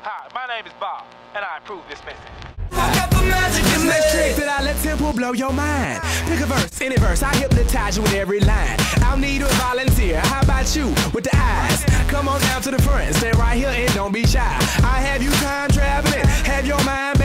Hi, my name is Bob, and I approve this message. This next trick that I let tempo blow your mind. Pick a verse, any verse, I hypnotize you with every line. I'll need a volunteer, how about you with the eyes? Come on down to the front, stay right here and don't be shy. I have you time traveling, have your mind